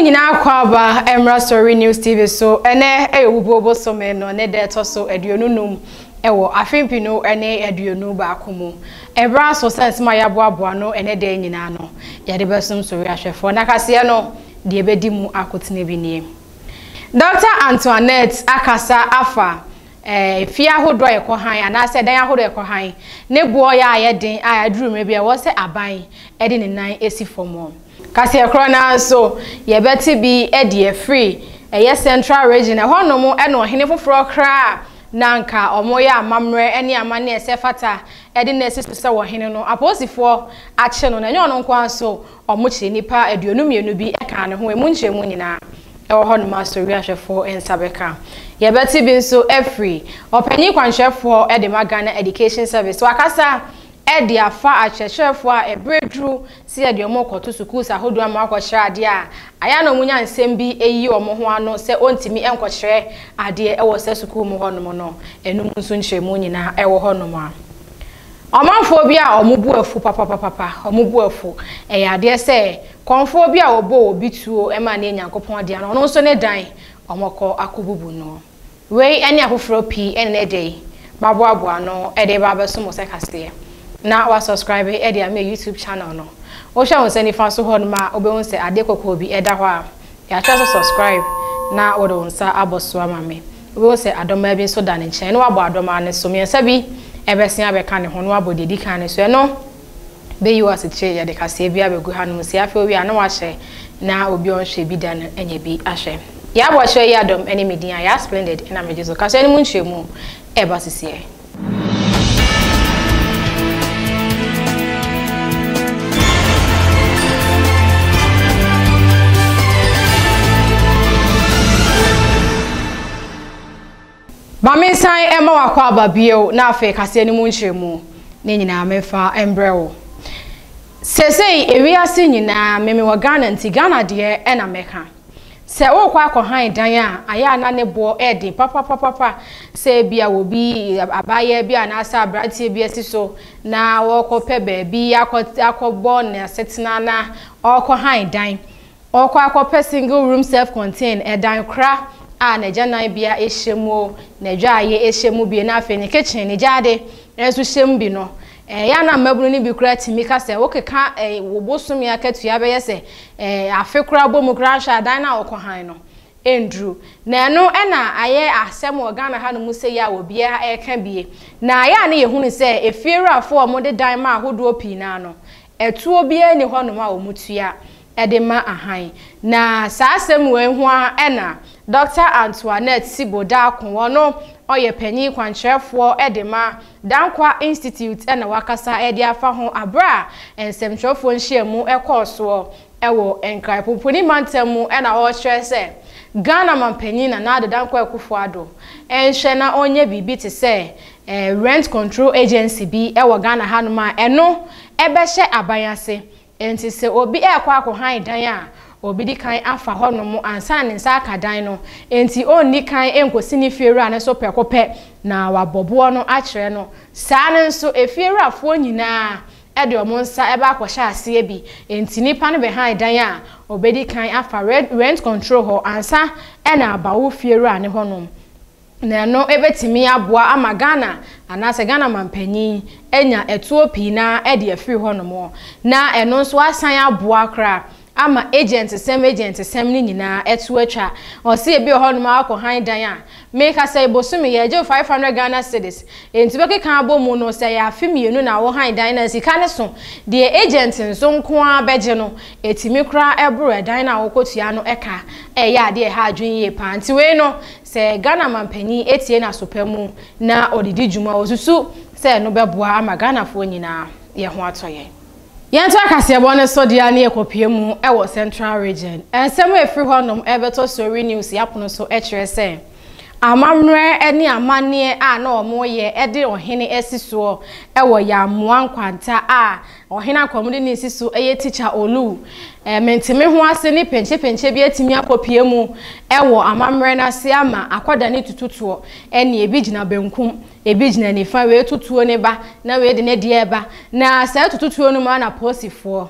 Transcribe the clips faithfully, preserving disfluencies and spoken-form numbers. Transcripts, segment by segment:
nyina kwaba emra Soireenewstv so ene ewubobo so me no ne de to so aduonunum ewo afempino ene aduonu ba akomu ebra so sense ma yaboaboa no ene de nyina no ya de besum so wiahwefo na kase no de ebedi mu akotene bi nie Doctor Antoinette akasa afa eh fia hodo ekọ han anase dan ahodo ekọ han ne buo ya ayeden ayaduru me bia wo se aban ede ne nan esi fomo kasi ekro na so ye beti bi ede e free eye central region e hono e no hene foforo kra na nka omo ya amamre ene amane ese fata ede na esi so wo hene no aposifo ache no na nyo no nkwa so omo chi nipa aduonu mienu bi eka ne ho emu nchemu nyina e wo hono master wiahwefo ensabeka ye beti bi so every opani kwanhwefo e de magana education service wakasa e de afa achechefo a ebredru si e de omo kwoto school sa hodo ama akwohire ade a aya no munya nsem bi eyi omo ho ano se ontimi enkwohire ade e wo se school mu hono no enum nso nhyemu nyina e wo hono ma omanfo bi a omubu afu papa papa papa omubu afu e ya ade se konfo bi a obo obi tuo e ma na enyankopon ade no no nso ne dan omoko akobubu no we eni afoforo pi ene dey baboaboa no e dey baba so mo se kase na wa subscribe e dey am YouTube channel no wo hwa won se ni fa so ho no ma obehun se ade kokko bi e da ho a ya twa so subscribe na wo do nsa aboso ama me obehun se adoma bi so da ne chen no abo adoma ne so me bi e besia be ka ne ho no abo dedi kan ne so no be you as che ya de kase bi abegu ha no se afi owi ana wa hye na obi on hye bi da no enya bi ahye ya bo hye ya dom eni media ya splendid ina mejezo kase ni mu nchemu e ba sisi Bamisan ema wakwa babio na afa kase ni mu nchemu ne nyina mefa embrewo sesei ewiase nyina meme wa Ghana nti Ghana de e na meka se wo kwa akọhan dan a aya na ne bo ede papa papa papa se bia wo bi abaye bia na asa abratie bia si so na wo kope ba bi akọbo na setina na akọhan dan okọ akọpe single room self contained e dan kra a na jana bia ehyemu na dwaye ehyemu bi na afa ni kitchen ni jade enso hyem bi no eh ya na mabunu ni bi kura timi ka se wokeka eh wo bosum ya katu ya be yese eh afekura bomu kura sha dan na okohan no endru na no e na aye asem Ghana ha no mu se ya wo bia e ka bie na ya na ye hunu se efiera afo o mo de dan ma ahodo pi na no etuo bia ni ho no ma o mutua e de ma ahan na sa asem we ho a e na Doctor Antoinette Siboda akwo no oye panyi kwanchefo edema Dankwa Institute ena wakasa edi afa ho abra ensemchofo nhyiemu ekoso ewo enkrai poponi mantemu ena o hwese Ghana mampanyi na na Dankwa ekufo ado enhwe na onye bibi te se eh, rent control agency bi ewo Ghana hanuma eno ebehye abayase enti se obi ekwa akohan dan a obi di kan afa hono mu ansa ne nsa akadan no enti onni kan enkosi ni fiera ne so pekope na wabobo no akere no saa ne nso efiera afo nyina e de omo nsa e ba akwhya ase bi enti nipa ne behind dan a obedi kan afa rent control ho ansa e na abawo fiera ne hono na no ebetimi aboa ama Ghana anase Ghana mampanyi enya Ethiopia na e de afiri hono mo na eno nso asan aboa kra ama agent sem agent sem ni nyina etu atwa o se bi ho no ma akọhan dan a make us say bosumi ye je five hundred Ghana cedis enti be kan abomu no se ya afimienu na wo han dan na sika ne so de agent nso nko a beje no etimi kra ebro dan na wo kotua no eka e ya de ha adwen ye pa nti we no se Ghana mampanyi etie na sopamu na odidi djuma osusu se no beboa ama Ghana fo nyina ye ho atoye Yanto akase bone so dia na ekopie mu e wo central region ensem efiri honom ebeto Soiree news yapono so e kire se amamre eni amane a na omo ye e de ohene esiso e wo ya moa nkwanta a ohene akomude ni esiso eye teacher olu e mentime ho ase ni penche penche bi atimi akopie mu e wo amamre na se ama akoda ni tututuo eni ebi gina benkum ebi gina ni fa we tutuo ne ba na we de ne de eba na sa tututuo no ma na posifo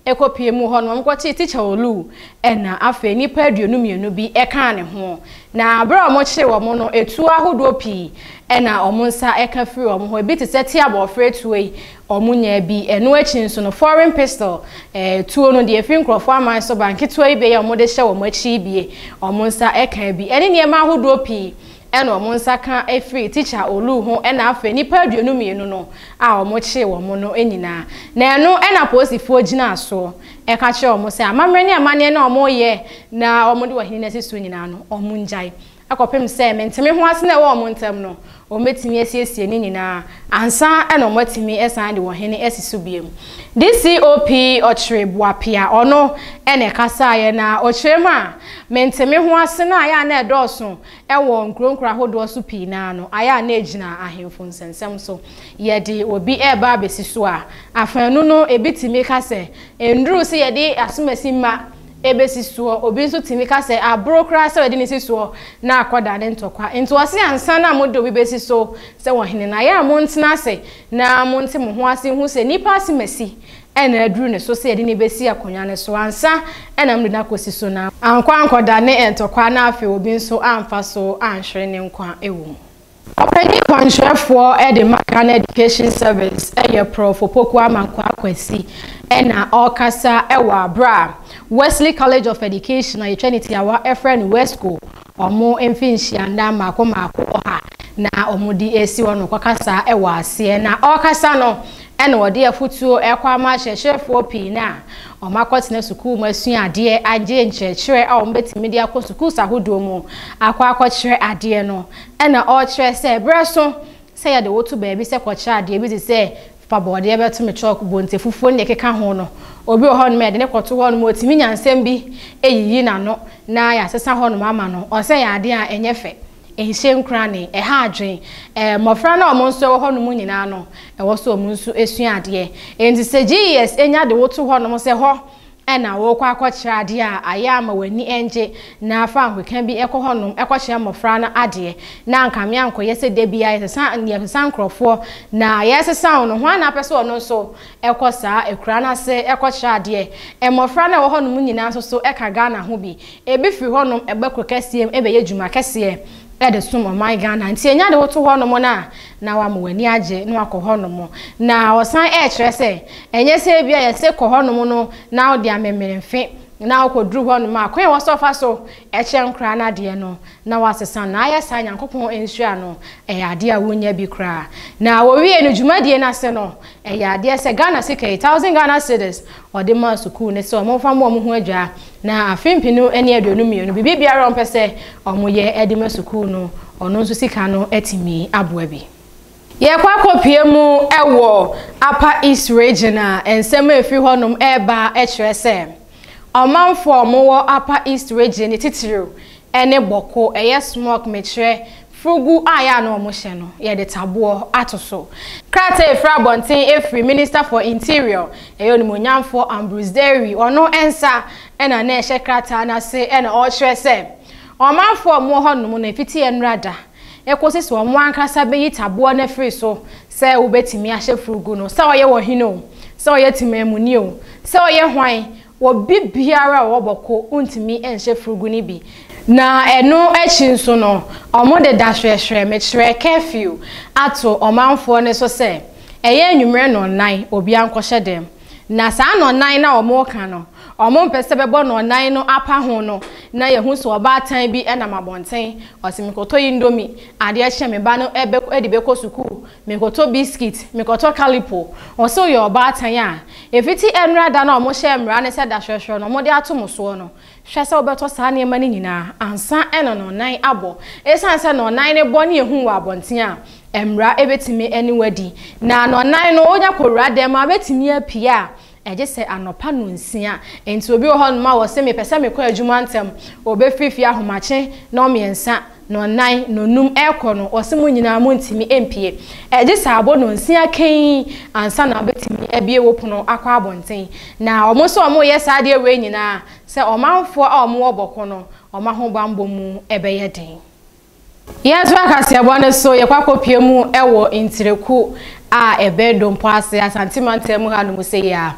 ekopie mu ho no mkwachi teacher olu ena afa nipa aduonu mienu bi eka ne ho na bra mo kire wo mo no etu ahodo pi ena omunsa eka free wo mo ho ebi te seti abofre tuwe omunya bi eno achi nso no foreign pistol eh tuo no de afin krofo aman so banki tuwe ibe ya mo de hye wo mo achi bie omunsa eka bi ene ne ma ahodo pi ena omunsa kan efree teacher olu ho ena afa nipa aduonu mienu no a omo kire wo mo no enyina na eno ena posifo gina aso eka kire omo se amamre ne amane na omo ye na omo de wahini na sesu nyina no omo njai akopem se menteme ho ase na wo omo ntam no o metimi asiesie ni nyina ansa ena omo timi esan de wahini esisu biem D C O P ochre boapia ono ene kasa ye na ochre ma menteme ho ase na aya na edoso ewo nkronkra hodo so pi na no aya na ejina ahemfo nsensem so ye de obi eba abesiso a afanu no ebitimi kase enduru se ye de asumasi ma ebesiso obi nso timi kase abrokra se we de nisiso na akoda ne ntokwa nto ase ansa na modo bi besiso se wo hene na ya mo ntena se na mo ntemo ho ase hu se nipa asemasi ena aduru ne so se ye de ne besi akonya ne so ansa ena mdo na kosiso na ankwa ankoda ne ntokwa na afi obi nso amfa so anhwere ne nkwa ewu Openi kwanhwefo e de Makan Education Service e ye Prof Opoku Amankwa Akwasi ena okasa ewa bra Wesley College of Education na Trinity awa efren Westco omo emfinhia nda mako mako oha na omudi esi wono kwakasa ewa ase na okasa no ena wode afutuo ekwa ma hyehwefo pi na omakotene sukuu masu ade age nkyerkyere a ombetimi de akọ sukuu sahodo mu akwa akọkyere ade no ena o kyere se breso se ya de wotu baabi se kwọkyere ade bi se fabode e beto me chalk bonte fufuo ne keka ho no obi ho no me de ne kwoto ho no otimi nyansem bi eyiyi na no na ya sesa ho no mama no o se ya ade a enyefe ehye nkrane e ha adwen eh mofra na omo nso ho no mu nyina no e wo so omo nso esu ade enti se G S enya de wotu ho no mo se ho ena wo kwa akọkyere ade a aya ma wani enje na afa ahwekan bi ekọ ho no ekọkyere mofra na ade na nkame anko yese de bia yesa ne san krofo na yese san no ho na pese ono nso ekọ saa ekura na se ekọkyere ade e mofra na wo ho no mu nyina so so eka Ghana ho bi ebi fi ho no ebekọ kasiem ebe ye djuma kase ede sumo my Ghana nti enya de woto ho no mo na na wa mo wani age no akọ ho no mo na osan e kire se enye se bia ye se kọ ho no mo no na odi amemmeremfe na akodru ho no ma kwen wo so fa so e kye nkra na de no na wasesa na ayesa nyankopon ensua no e ade a wonya bi kra na wo wie no djumadie na se no e ade se Ghana sika one thousand Ghana cedis ode ma sukuu ne se o fa mo mo ho adwa na afimpinu eni aduonu mienu bibi biara ompese omoye ede ma sukuu no ono nso sika no etimi aboa bi ye kwa kopie mu ewo Upper East Region a ensem efi honom eba e kire se omanfo mo Upper East Region titiro ene boko eye smoke metre frugu aya no mo hye no ye de tabo atoso krata efra bonten efri Minister for Interior eyo ni monyamfo Ambrose Derry ono ensa ena na ehye krata na se ena o kire se omanfo mo honom na fiti enrada ekosisi omo ankasa be yitabo na free so se ubetimi ahye frugu no se oye wo hino se oye timamuni o se oye hwan wo bibiara wo boko untimi enhye frugu ni bi na eno echi nso no omo de dahwehwe mechre curfew ato omanfo ne so se eye enwumre no nan obi ankọhye dem na saa no nan na omo ka no omo mpese bebo no nan no apa ho no na ye hu so oba atan bi ena mabonten osimikoto indomi ade a hye me ba no ebe edibeko suku mikoto biscuit mikoto calipo oso ye oba atan a efiti enrada na omo hye mra ne se dahwehwe no omo de atomo so no hwe se obeto saa ne ma ni nyina ansa ena no nan abo esan se no nan ne bo ne ehu wa abonten a emra ebetimi eniwadi na no nan no onya korura dem abetimi apia eje se anopa no nsia enti obi ho no ma wo se me pese me kwa adwuma ntem obe fifi ahomache no miensa no nan no num ekọ no ose mu nyina mu ntimi empie eje se abo no nsia kan ansa na betimi ebie wopono akwa abonten na omo so omo ye sa de we nyina se omanfo a omo oboko no oma ho bambo mu ebeye den yes wakasi abone so ye kwakopie mu ewo intireku a ebedo mpo ase asantimante mu hanu mu se ya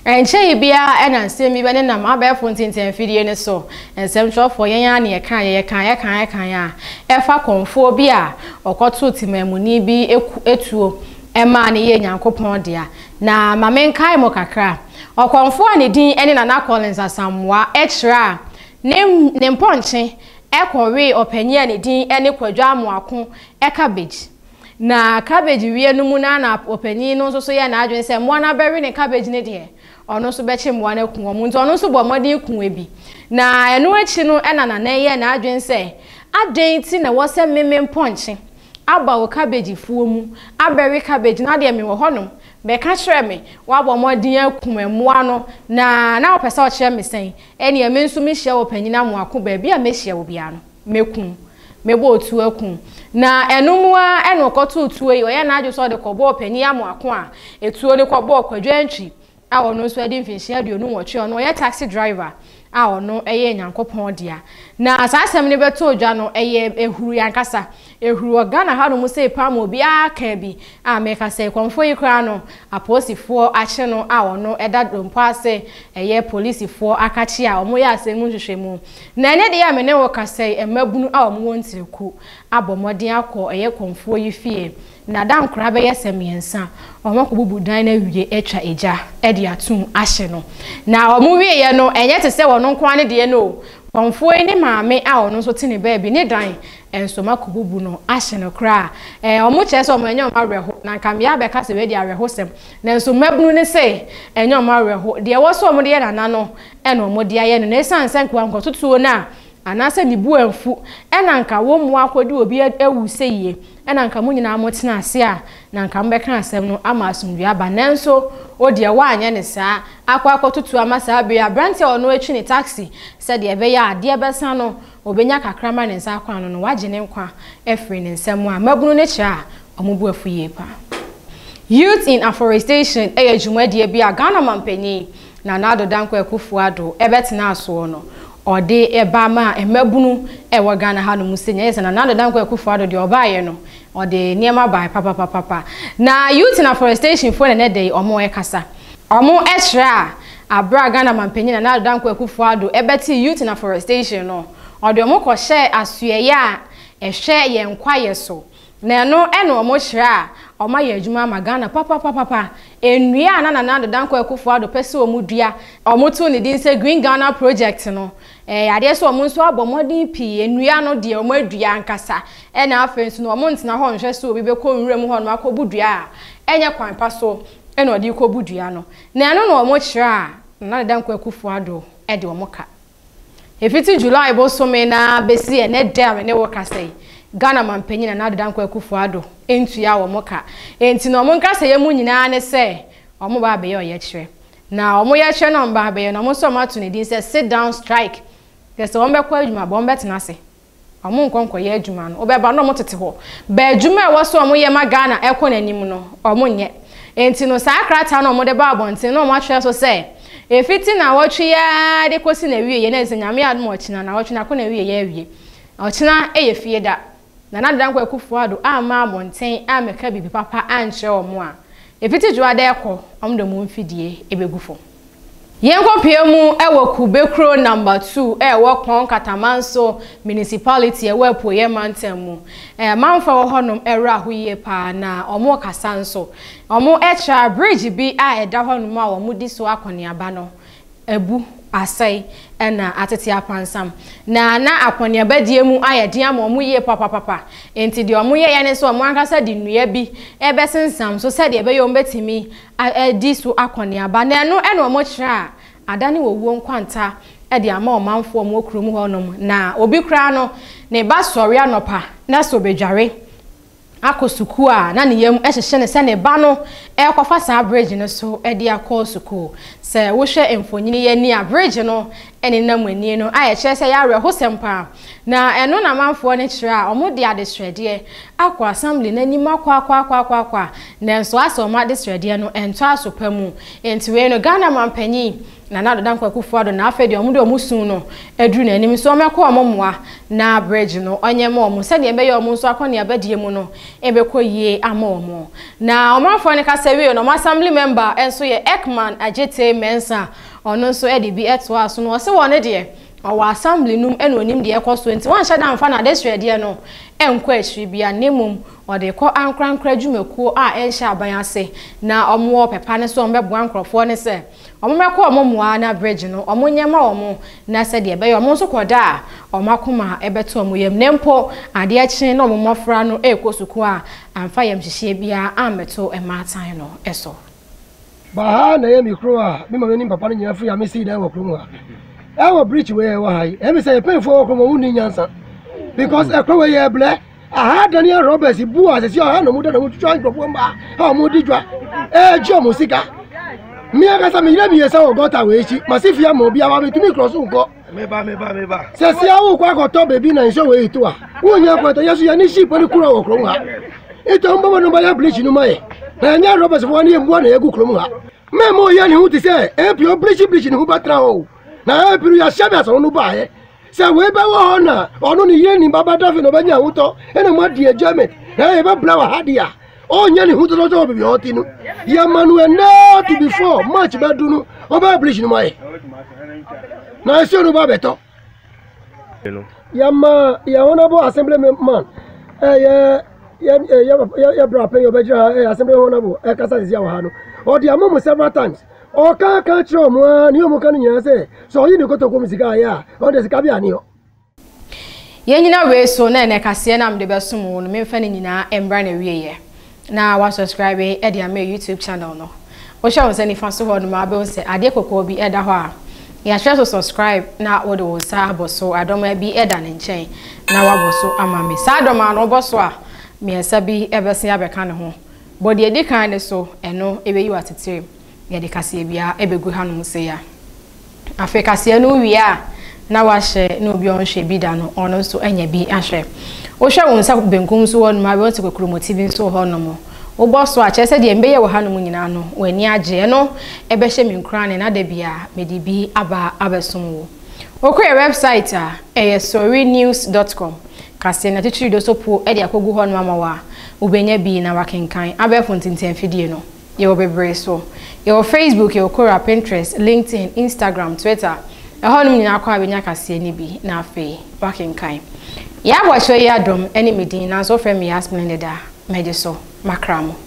enche bia ena nsem bi bene na ma ba fontinten fidie ne so ensem twofo yen ya na ye kan ye kan ye kan ye kan ya efa konfo bi a okoto timamuni bi etuo ema ne ye nyankopon dia na mamenkai mo kakra okonfo ani din ene na na Collins asamwa extra ne ne mponche ekowe opanyi ani din ene kwadwa amoako e cabbage na cabbage wie no mu na na opanyi no so so ye na adwen se mo na beri ne cabbage ne de ono so beche mo na ku mo nti ono so bo modin ku ebi na eno achi no ena na na ye na adwen se aden ti na wo se meme mponche aba wo cabbage fuo mu aberi cabbage na de me wo honom be ka kire me wa bo modin akumemu ano na na opese o kire me sen ene e me nso me hia wo panyina mo ako ba bia me hia wo bia no mekun mebo otu akun na enumwa eno koto otu yi oya na adwo so de kobo panyia mo ako a etuo ne kobo kwadwantwi a ono so ade mfinhia de onu woche ono oya taxi driver a ono eye nyankopon dia na asasem ne beto odwa no eye ehuru yankasa ehuru Ghana ha no mu sei pa mo bi aka bi a meka sei konfo yi kra no aposifo ache no a ono eda dompo ase eye policefo akachi a omo ya asemu hwehwemu na ene de ya me ne wo ka sei emabunu a omo wontireku abomodin akọ eye konfo yi fie na dan kra be yesem yensa omo ko bubu dan na wie etwa eja e de atum ahye no na omo wie ye no enye te se wono nko ane de no konfo ni maame a ono so tini baby ni dan enso makububu no ahye no kra eh omo che se omo enyo mareho na kam ya be ka se we de areho sem na enso mabunu ne se enyo mareho de wo so omo de na na no e no omo de aye no na esan sen kwa nko tutuo na anase ni bu anfu ena nka wo mu akwodi obi ewu seye ena nka munyina motena ase a na nka mbeka asem no ama asumdua ba nanso odi ewa anya ne saa akwa akotutu amasa abia branti ono echi ni taxi said e be ya ade ebesa no obenya kakrama ne nsa akwa no no waje ne nkwa efre ne nsem a mabunu ne kira omubu afu ye pa Youth in Afforestation e adwumade bi a Ghana mampanyi na Nado Dankwa Akufuado ebetena aso no ode eba ma emabunu e wo Ghana ha no musenya yesa na Nado Dankwa Akufuado de obaye no ode niema bai papa papa papa na Youth in Afforestation fo ne dey omo e kasa omo extra abra Ghana mampanyi na Nado Dankwa Akufuado ebeti Youth in Afforestation no ode omo ko share asuye a ehwe ye nkwaye so na no eno omo hira oma ye adwuma ma Ghana papa papa papa enua na na Nado Dankwa Akufuado pese omu dua omo to ne din se Green Ghana project no eh ade so omo nso abomodin pi enua no de omo adua ankasa e na afensu no omo ntena ho nhwe so obi be ko nwura mu ho no akobudua enye kwan pa so e na odi kobudua no na no no omo hira na Nado Dankwa Akufuado e de omo ka efiti July bo so me na besi e ne dem ne wo kasai Ghana mampanyi na Nado Dankwa Akufuado entu ya wo moka enti no mo nka se ye mu nyina ne se omo ba be ye oye kire na omo ye kire no ba be ye no mo so ma to ne din se sit down strike ke se omo be kwa adwuma bo mbetena se omo nkonko ye adwuma no obe ba no mo tete ho ba adwuma e wo so omo ye ma Ghana ekọ nanim no omo nye enti no sa krata no omo de ba abonten no mo atwe so se efiti na wotwe ya de kosi na wie ye na ezenyame admo ochina na wotwe na ko na wie ye awie ochina eye fie da na Nado Dankwa Akufuado ama abonten ameka bibi papa anche omo a efiti juade ekọ omdo mu mfidie ebegufo yenkopie mu ewo kubekro number two ewo kon Katamanso municipality ewo epoye mantam mu eh manfa wo honom era hoye pa na omo kasanso omo extra bridge bi a eda honom a omo di so akoniaba no ebu asai ena atete apansam na na akoniaba die mu ayede am omo ye papa papa enti de omo ye ye ne so omo ankasa di nnua bi ebe sensam so se de ebe yo mbetimi adi so akoniaba na no ena omo kira adane wowuo nkwanta e de ama omanfo omo okrum honom na obi kra no ne ba Soiree anopa na so bedware akosuku a na ne yam ehhehye ne se ne ba no e kofa sa bridge no so e de akosuku se wo hwe emfonyini ye ni a bridge no ene namani no aye kire se ya reho sempa na eno na manfo ne kire a omo de ade srede akwa assembly na ni makwa akwa akwa akwa akwa na nso aso ma de srede no ento asopa mu enti we no Ghana mampanyi na na dodan kwa kufu ado na afa de omo de omo sun no edru na anim so omekọ omomoa na bridge no onye ma omo se de ebe ye omo so akọ na abadie mu no ebekọ yie ama omo na omafo ne ka sewe no assembly member enso ye Ekman Ajete Mensa ono so e de bi eto aso no se wone de owa assembly num eno onim de ekọ so enti wan hye dan fa na desre de no enko ahiri bia nemum ode ko ankrankra dwumakuo a enhye aban ase na omo pepa ne so ombebo ankrofo ne se omo mekọ omo moa na bridge no omo nyema omo na se de ebe omo so koda omo akoma ebeto omo yem nempo ade akyin na omo mofra no ekosuku a amfa yem hyehye bia ameto ematan no eso ba na yemi kro a me ma ni papa no nyina fu ya me si da wo kro a e wo bridge we wo hai e me say pay for kro mo uni nyansa because e kro we ye ble aha Daniel Roberts bu a se si aha no mu da no mu twa nkro mba ha mo di dwa e ji omo sika mi aka sa mi ire bi yesa wo gota we chi masifia mo bia wa me tumi cross nko meba meba meba se si awu kwa ko to baby na nso we to a wo nya kwa to yesu ya ni ship ni kuro wo kro ha ito mbo no ba ya bleach no mai na nya Roberts fo ni embu na yegu kro mu ha me mo ya ni hu ti se e pio bleach bleach ni hu batra o na e pio ya shabe so no ba ye se we be wo na onu ni ye ni baba dafi no ba nya hu to ene mo die enjoyment na e ba blower hadia oh nyani hu to to bi oti no ya manuel no to before match ba dunu o ba bleach ni mai na se no ba beto ya ma ya honorable assembly man eh ya ya ya ya bra pe yo be jira assembly honorable e kasa zi wa ha no o di amomo several times o ka ka tro mo ni o mo kan nyina se so yi ni ko to ko musika ya o de sika bia ni o yenyina we so na ne kase na mde besum wo no memfa ne nyina embra na wieye na wa subscribe e dia me YouTube channel no o sha won se ni fa so ho no ma be won se ade kokko bi e da ho a ya share so subscribe na wo de wo sa aboso adoma bi e da ne nchen na wa boso ama me sa adoma no boso a me esa bi e bese abeka ne ho body e di kan ne so eno e be yi watete ye de kase bia e be gu hanom se ya Africa se no wi a na wa hye no bi on hye bi da no ono so anya bi ahye o hwe won sa benkum so won ma be on se kokromo T V so ho no mo wo boso a chese de mbe ye wo hanom nyina no wani age no e be hye mi nkran ne na da bia me di bi aba abesom wo okwe website a e soiree news dot com kase na titiri do so po e de akogu ho no amawa ubenya bi na wakenkan abefo ntinten fidie no ye wo bebre so ye wo Facebook ye wo kora Pinterest LinkedIn Instagram Twitter e ho no nyina akwa abenya kase ni bi na afi wakenkan ya bo hwe ya dom eni medin na so frem ya splendida meje so makramo